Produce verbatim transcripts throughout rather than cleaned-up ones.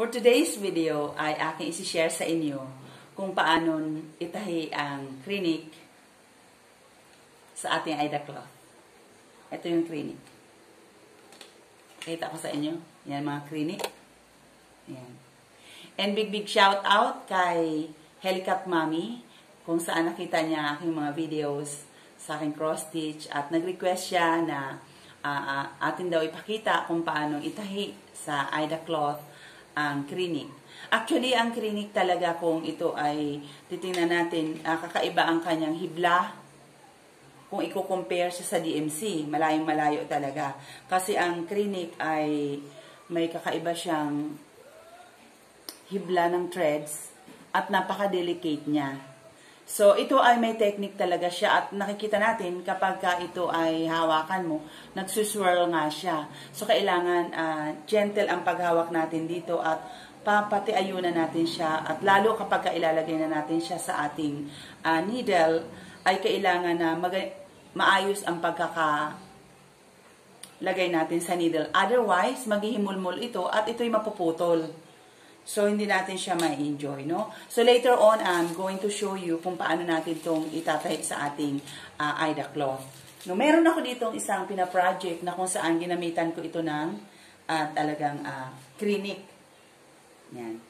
For today's video ay aking isi-share sa inyo kung paano itahi ang krinik sa ating Aida cloth. Ito yung krinik. Kita ko sa inyo. Yan mga krinik. Yan. And big big shout out kay Helicat Mommy kung saan nakita niya aking mga videos sa aking cross stitch at nag-request siya na uh, uh, atin daw ipakita kung paano itahi sa Aida cloth ang krinik. Actually, ang krinik talaga kung ito ay titingnan natin, uh, kakaiba ang kanyang hibla kung i-compare siya sa D M C. Malayong malayo talaga. Kasi ang krinik ay may kakaiba siyang hibla ng threads at napaka-delicate niya. So, ito ay may technique talaga siya at nakikita natin kapag ka ito ay hawakan mo, nagsuswirl nga siya. So, kailangan uh, gentle ang paghawak natin dito at papatiayunan natin siya at lalo kapag ka ilalagay na natin siya sa ating uh, needle, ay kailangan na maayos ang pagkakalagay natin sa needle. Otherwise, maghihimulmul ito at ito'y mapuputol. So, hindi natin siya ma-enjoy, no? So, later on, I'm going to show you kung paano natin itong itatahi sa ating uh, Aida cloth. No, meron ako dito isang pina-project na kung saan ginamitan ko ito ng uh, talagang uh, krinik. Yan.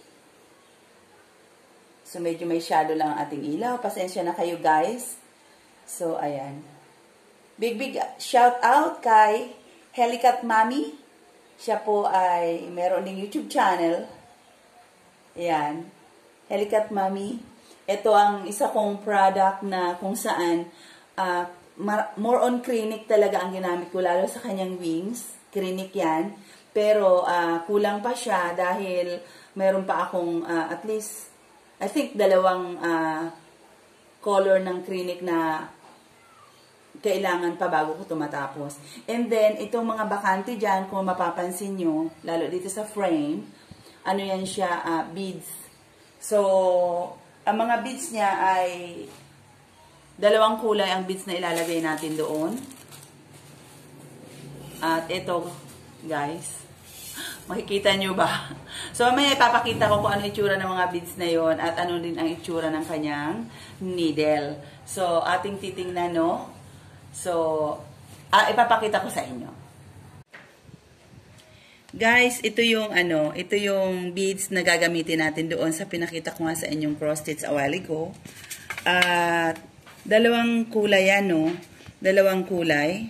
So, medyo may shadow lang ang ating ilaw. Pasensya na kayo, guys. So, ayan. Big, big shout out kay Helicat Mommy. Siya po ay meron ding YouTube channel. Ayan. Helicat Mommy. Ito ang isa kong product na kung saan uh, more on krinik talaga ang ginamit ko, lalo sa kanyang wings. Krinik yan. Pero uh, kulang pa siya dahil meron pa akong uh, at least, I think dalawang uh, color ng krinik na kailangan pa bago ko ito matapos. And then, itong mga bakante dyan, kung mapapansin nyo, lalo dito sa frame, ano yan siya, uh, beads. So, ang mga beads niya ay dalawang kulay ang beads na ilalagay natin doon. At ito, guys, makikita nyo ba? So, may ipapakita ko kung ano itsura ng mga beads na yon at ano din ang itsura ng kanyang needle. So, ating titingnan, no? So, ah, ipapakita ko sa inyo. Guys, ito yung ano, ito yung beads na gagamitin natin doon sa pinakita ko nga sa inyong cross stitch a while ago. At uh, dalawang kulay yan, no? Dalawang kulay.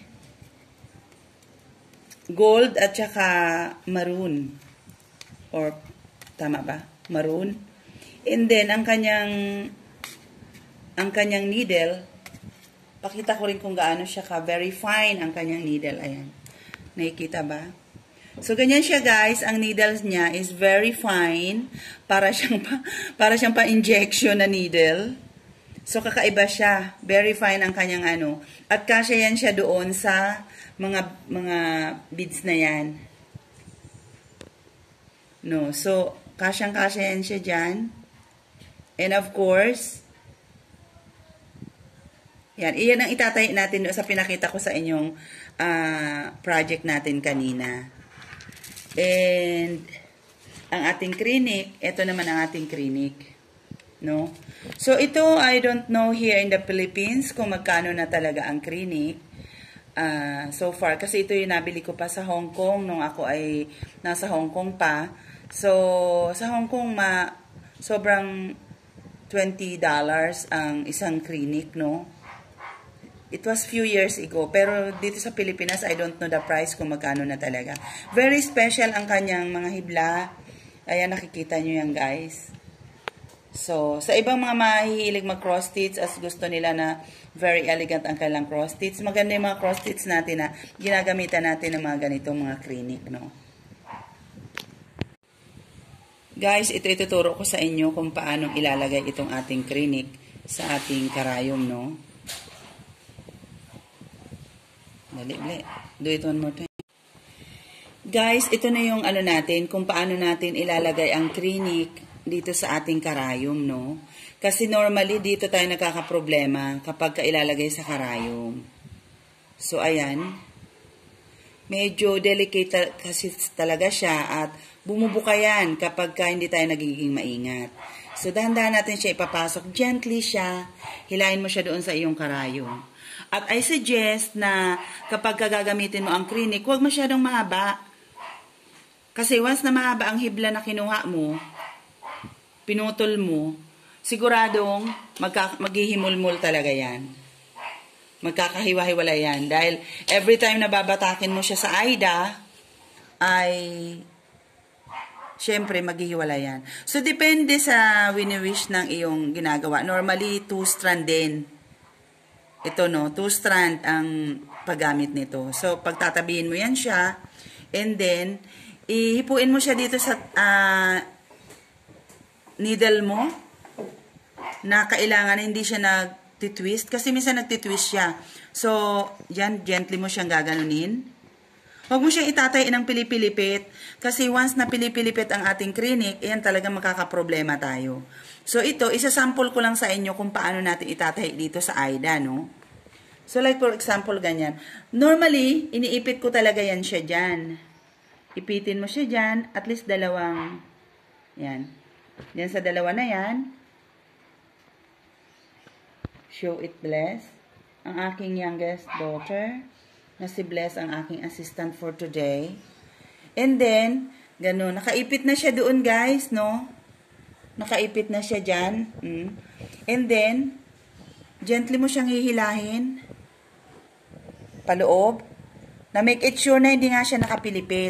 Gold at saka maroon. Or tama ba? Maroon. And then ang kanyang ang kanyang needle, pakita ko rin kung gaano siya ka. Very fine ang kanyang needle. Ayan. Nakikita ba? So, ganyan siya, guys. Ang needles niya is very fine. Para siyang pa, para siyang pa-injection na needle. So, kakaiba siya. Very fine ang kanyang ano. At kasya yan siya doon sa mga, mga beads na yan. No. So, kasyang-kasya yan siya dyan. And of course, yan. Iyan ang itatahi natin doon sa pinakita ko sa inyong uh, project natin kanina. And, ang ating krinik, ito naman ang ating krinik. No? So, ito, I don't know here in the Philippines kung magkano na talaga ang krinik. Uh, so far, kasi ito yung nabili ko pa sa Hong Kong nung ako ay nasa Hong Kong pa. So, sa Hong Kong, ma, sobrang twenty dollars ang isang krinik, no? It was few years ago, pero dito sa Pilipinas, I don't know the price kung magkano na talaga. Very special ang kanyang mga hibla. Ayan, nakikita nyo yan, guys. So, sa ibang mga mahihilig mag-cross stitch, as gusto nila na very elegant ang kailang cross stitch, maganda yung mga cross stitch natin na ginagamitan natin ng mga ganitong mga krinik, no? Guys, ito ituturo ko sa inyo kung paano ilalagay itong ating krinik sa ating karayom, no? Dali, dali. Do it one more time. Guys, ito na yung ano natin, kung paano natin ilalagay ang krinik dito sa ating karayom, no? Kasi normally, dito tayo nagkakaproblema kapag ilalagay sa karayom. So, ayan. medyo delicate kasi talaga siya at bumubuka yan kapag ka hindi tayo nagiging maingat. So, dahan-dahan natin siya ipapasok. Gently siya. Hilahin mo siya doon sa iyong karayom. At I suggest na kapag gagamitin mo ang klinik, huwag masyadong mahaba. Kasi once na mahaba ang hibla na kinuha mo, pinutol mo, siguradong magka, maghihimulmul talaga yan. Magkakahiwa-hiwala yan. Dahil every time na babatakin mo siya sa AIDA, ay syempre maghihiwala yan. So, depende sa wini-wish ng iyong ginagawa. Normally, two-strand din. Ito, no? Two-strand ang paggamit nito. So, pagtatabihin mo yan siya, and then, ihipuin mo siya dito sa uh, needle mo, na kailangan hindi siya nag-twist kasi minsan nagtitwist siya. So, yan, gently mo siyang gaganunin. Huwag mo siyang itatay ng pilipilipit kasi once na pilipilipit ang ating klinik, yan talaga makakaproblema tayo. So, ito, isasample ko lang sa inyo kung paano natin itatay dito sa AIDA, no? So, like for example, ganyan. Normally, iniipit ko talaga yan siya dyan. Ipitin mo siya dyan, at least dalawang, yan. Yan sa dalawa na yan. Show it, Bless. Ang aking youngest daughter, na si Bless ang aking assistant for today. And then, ganun, nakaipit na siya doon, guys, no? Nakaipit na siya dyan. Mm. And then, gently mo siyang hihilahin. Paloob. Na make it sure na hindi nga siya nakapilipit.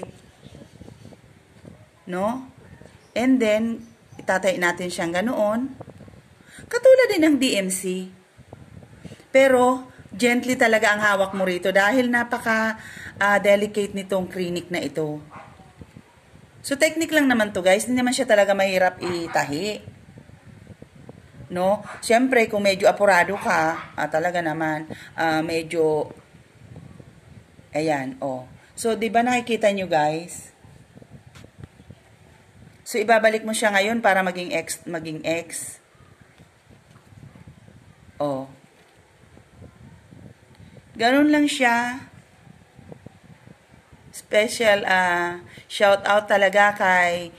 No? And then, itatay natin siyang ganoon. Katulad din ng D M C. Pero, gently talaga ang hawak mo rito dahil napaka-delicate uh, nitong klinik na ito. So, technique lang naman to guys. Hindi naman siya talaga mahirap itahi. No? Siyempre, kung medyo apurado ka, ah, talaga naman, uh, medyo, ayan, oh. So, di ba nakikita nyo guys? So, ibabalik mo siya ngayon para maging X, maging X. Oh. Ganun lang siya. Special uh, shout out talaga kay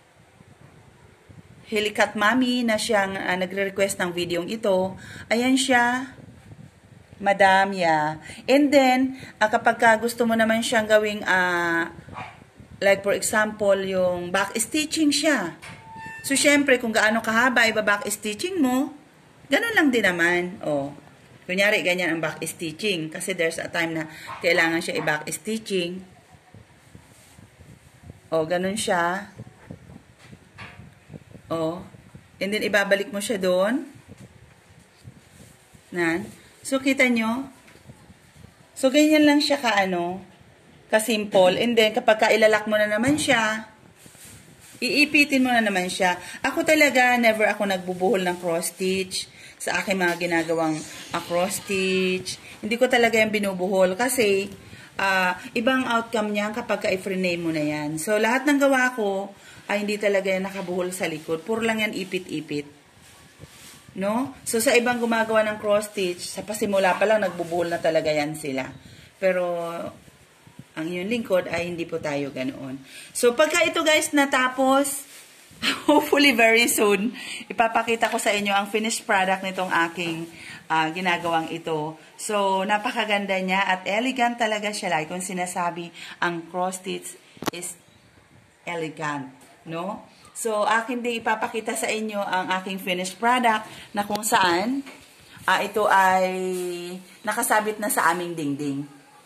Helicat Mami na siyang uh, nagre-request ng videong ito. Ayan siya. Madam, yeah. And then, uh, kapag ka gusto mo naman siyang gawing, uh, like for example, yung back stitching siya. So, syempre, kung gaano kahaba, iba back stitching mo, ganun lang din naman. Oh. Kunyari, ganyan ang back stitching. Kasi there's a time na kailangan siya i-back stitching. O, ganun siya. O. And then, ibabalik mo siya doon. Nan. So, kita nyo? So, ganyan lang siya ka-ano, ka-simple. And then, kapag kailalak mo na naman siya, iipitin mo na naman siya. Ako talaga, never ako nagbubuhol ng cross-stitch sa aking mga ginagawang uh, cross-stitch. Hindi ko talaga yung binubuhol kasi uh, ibang outcome niya kapag ka-i-frame mo na yan. So, lahat ng gawa ko ay hindi talaga yan nakabuhol sa likod. Puro lang yan ipit-ipit. No? So, sa ibang gumagawa ng cross-stitch, sa pasimula pa lang, nagbubuhol na talaga yan sila. Pero, ang iyong lingkod ay hindi po tayo ganoon. So, pagka ito guys natapos, hopefully very soon, ipapakita ko sa inyo ang finished product nitong aking uh, ginagawang ito. So, napakaganda niya at elegant talaga siya. Like kung sinasabi, ang cross-stitch is elegant. No? So, akin din ipapakita sa inyo ang aking finished product na kung saan uh, ito ay nakasabit na sa aming dingding.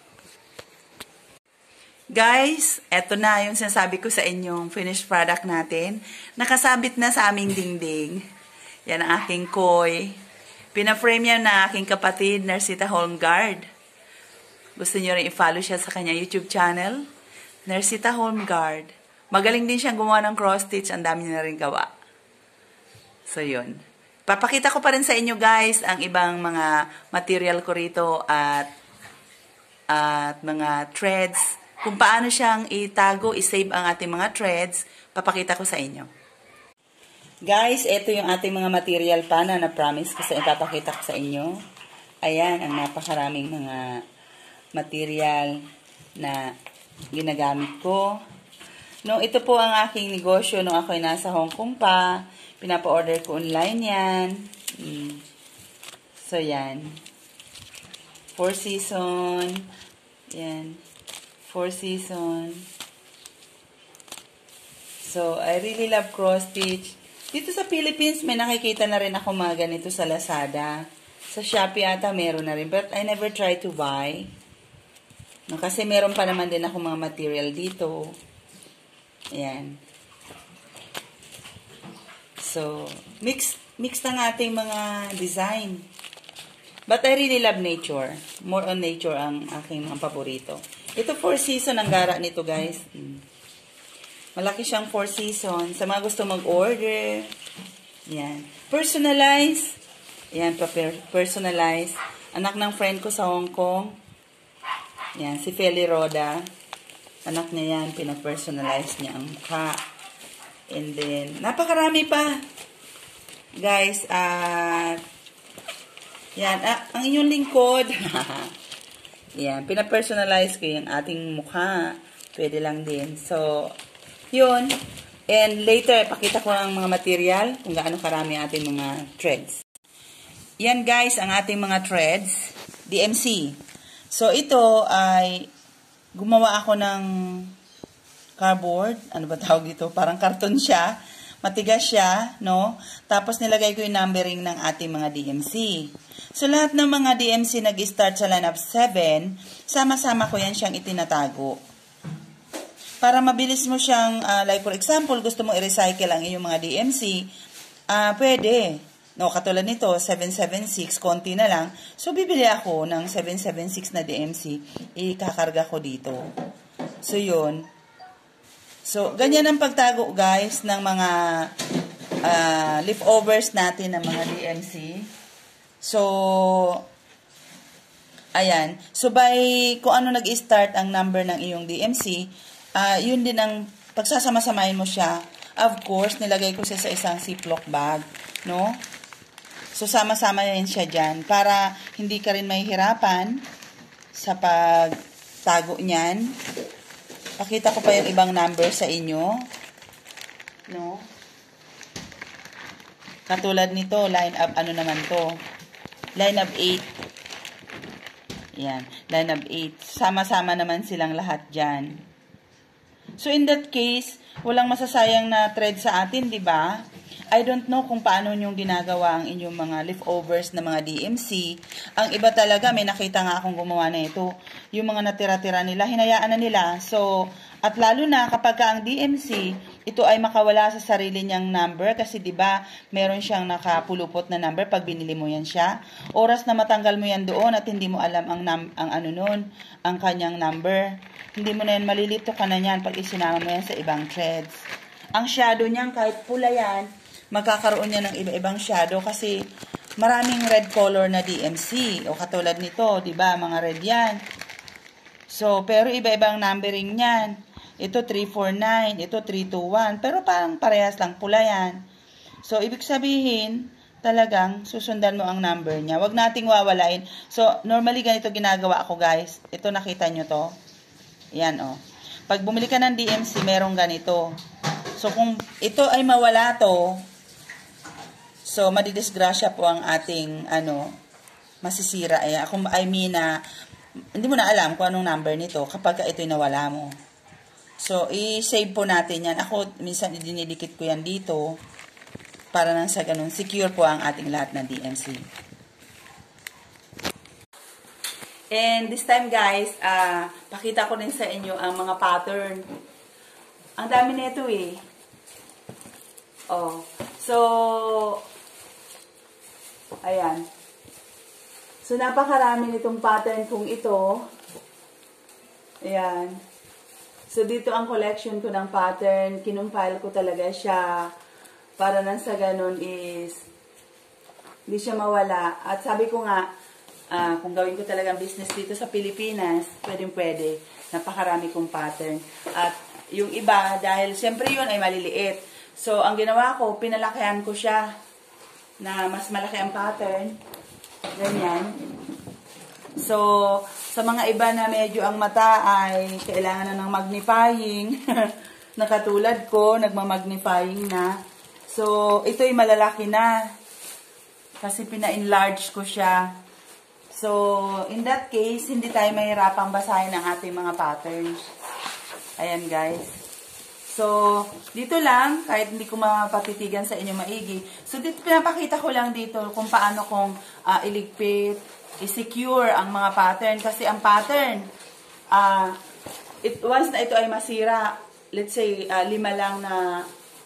Guys, eto na yung sinasabi ko sa inyong finished product natin. Nakasabit na sa aming dingding. Yan ang aking koi. Pina-frame yan na aking kapatid, Nersita Holmgard. Gusto nyo rin i-follow siya sa kanya YouTube channel? Nersita Holmgard. Magaling din siyang gumawa ng cross-stitch. Ang dami niya na rin gawa. So, yun. Papakita ko pa rin sa inyo, guys, ang ibang mga material ko rito at, at mga threads. Kung paano siyang itago, isave ang ating mga threads, papakita ko sa inyo. Guys, ito yung ating mga material pa na na-promise ko sa ipapakita ko sa inyo. Ayan, ang napakaraming mga material na ginagamit ko. No, ito po ang aking negosyo nung ako'y nasa Hong Kong pa. Pinapa-order ko online yan. Hmm. So, yan. Four season. Yan. Four season. So, I really love cross-stitch. Dito sa Philippines, may nakikita na rin ako mga ganito sa Lazada. Sa Shopee ata, meron na rin. But I never try to buy. No, kasi meron pa naman din ako mga material dito. Ayan. So, mix, mix ng ating mga design. But I really love nature. More on nature ang aking mga paborito. Ito, four season ang gara nito, guys. Hmm. Malaki siyang four season. Sa mga gusto mag-order. Yan. Personalize. Yan, personalize. Anak ng friend ko sa Hong Kong. Yan, si Feli Roda. Anak niya yan. Pinapersonalize niya ang mukha. And then, napakarami pa. Guys, at uh, yan, ah, ang inyong lingkod. Yan, pinapersonalize ko yung ating mukha. Pwede lang din. So, yun. And later, pakita ko ang mga material kung gaano karami ating mga threads. Yan guys, ang ating mga threads. D M C. So, ito ay gumawa ako ng cardboard. Ano ba tawag dito? Parang karton siya. Matigas siya, no? Tapos nilagay ko yung numbering ng ating mga D M C. So, lahat ng mga D M C nag-start sa line of seven, sama-sama ko yan siyang itinatago. Para mabilis mo siyang, uh, like for example, gusto mo i-recycle ang iyong mga D M C, uh, pwede. No, katulad nito, seven seven six, konti na lang. So, bibili ako ng seven seven six na D M C. Ikakarga ko dito. So, yun. So, ganyan ang pagtago, guys, ng mga uh, leftovers natin ng mga D M C. So, ayan. So, by kung ano nag-start ang number ng iyong D M C, Uh, yun din ang pagsasama-samahin mo siya. Of course, nilagay ko siya sa isang ziplock bag, no? So, sama-sama yan siya dyan para hindi ka rin mahihirapan sa pagtago niyan. Pakita ko pa yung ibang number sa inyo, no? Katulad nito, line up, ano naman to? Line up eight. Yan, line up eight. Sama-sama naman silang lahat dyan. So, in that case, walang masasayang na thread sa atin, di ba? I don't know kung paano nyo ginagawa ang inyong mga leftovers na mga D M C. Ang iba talaga, may nakita nga akong gumawa na ito. Yung mga natira-tira nila, hinayaan na nila. So, at lalo na kapag ka ang D M C, ito ay makawala sa sarili niyang number kasi di ba meron siyang nakapulupot na number pag binili mo yan siya. Oras na matanggal mo yan doon at hindi mo alam ang, ang ano nun, ang kanyang number. Hindi mo na yan, malilito ka na yan pag isinama mo yan sa ibang threads. Ang shadow niyan, kahit pula yan, magkakaroon niya ng iba-ibang shadow kasi maraming red color na D M C. O katulad nito, di ba, mga red yan. So, pero iba-ibang numbering niyan. Ito three four nine, ito three two one, pero parang parehas lang pula yan. So, ibig sabihin, talagang susundan mo ang number niya. Huwag nating wawalain. So, normally ganito ginagawa ako, guys. Ito, nakita nyo to. Yan, oh. Pag bumili ka ng D M C, merong ganito. So, kung ito ay mawala to, so, madidisgrasya po ang ating, ano, masisira. Eh, kung I mean na, hindi mo na alam kung anong number nito kapag ito'y nawala mo. So, i-save po natin yan. Ako, minsan, dinidikit ko yan dito para nang sa ganun, secure po ang ating lahat ng D M C. And this time, guys, uh, pakita ko din sa inyo ang mga pattern. Ang dami nito eh. Oh. So, ayan. So, napakarami nitong pattern kung ito. Ayan. So, dito ang collection ko ng pattern. Kinumpile ko talaga siya para nang sa ganun is hindi siya mawala. At sabi ko nga, uh, kung gawin ko talagang business dito sa Pilipinas, pwedeng pwede. Napakarami kong pattern. At yung iba, dahil siyempre yun ay maliliit. So, ang ginawa ko, pinalakihan ko siya na mas malaki ang pattern. Ganyan. So, sa mga iba na medyo ang mata ay kailangan na ng magnifying, na katulad ko, nagmamagnifying na. So, ito'y malalaki na. Kasi pina-enlarge ko siya. So, in that case, hindi tayo mahirapang basahin ang ating mga patterns. Ayan, guys. So, dito lang, kahit hindi ko mapatitigan sa inyo maigi. So, dito pinapakita ko lang dito kung paano kong uh, iligpit, i-secure ang mga pattern. Kasi ang pattern, uh, it, once na ito ay masira, let's say, uh, lima lang na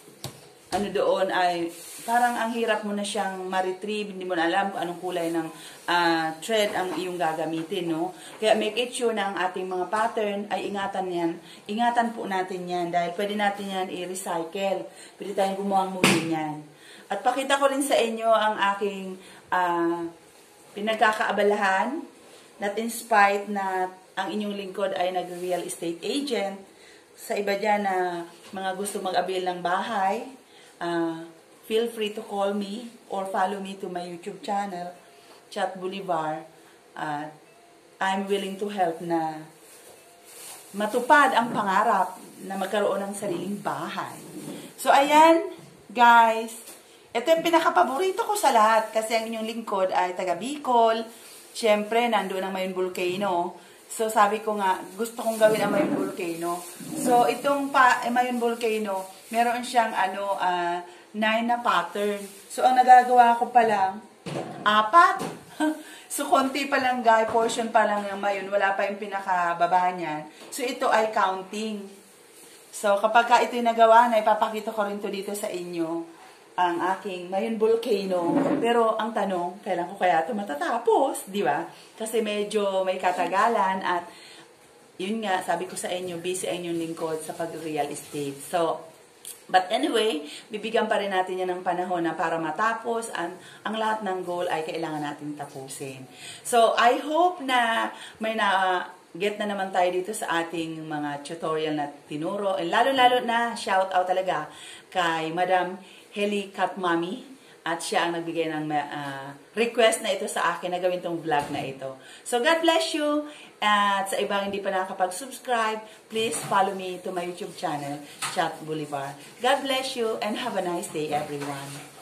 ano doon ay parang ang hirap mo na siyang ma-retrieve, hindi mo na alam kung anong kulay ng uh, thread ang iyong gagamitin, no? Kaya make it sure na ang ating mga pattern ay ingatan yan. Ingatan po natin yan dahil pwede natin yan i-recycle. Pwede tayong gumawa muli yan. At pakita ko rin sa inyo ang aking uh, pinagkakaabalahan, not in spite na ang inyong lingkod ay nag-real estate agent. Sa iba dyan na mga gusto mag-avail ng bahay, uh, feel free to call me or follow me to my YouTube channel, Chat Bolivar. Uh, I'm willing to help na matupad ang pangarap na magkaroon ng sariling bahay. So, ayan, guys. Ito yung pinaka-paborito ko sa lahat kasi ang inyong lingkod ay taga Bicol. Siyempre, nandoon ang Mayon Volcano. So, sabi ko nga, gusto kong gawin ang Mayon Volcano. So, itong pa, eh, Mayon Volcano, meron siyang ano, uh, nine na pattern. So, ang nagagawa ko pa lang, apat. So, konti pa lang, guys, portion pa lang ng Mayon. Wala pa yung pinakababa niyan. So, ito ay counting. So, kapag ka ito'y nagawa na, ipapakita ko rin to dito sa inyo ang aking Mayon Volcano. Pero ang tanong, kailan ko kaya ito matatapos, di ba? Kasi medyo may katagalan at yun nga, sabi ko sa inyo, busy ang inyong lingkod sa pag-real estate. So, but anyway, bibigyan pa rin natin yan ng panahon na para matapos ang, ang lahat ng goal ay kailangan natin tapusin. So, I hope na may na get na naman tayo dito sa ating mga tutorial na tinuro. And lalo-lalo na, shout out talaga kay Madam Helicat Mami, at siya ang nagbigay ng uh, request na ito sa akin na gawin tong vlog na ito. So, God bless you. At sa ibang hindi pa nakakapag-subscribe, please follow me to my YouTube channel, Chat Bolivar. God bless you and have a nice day, everyone.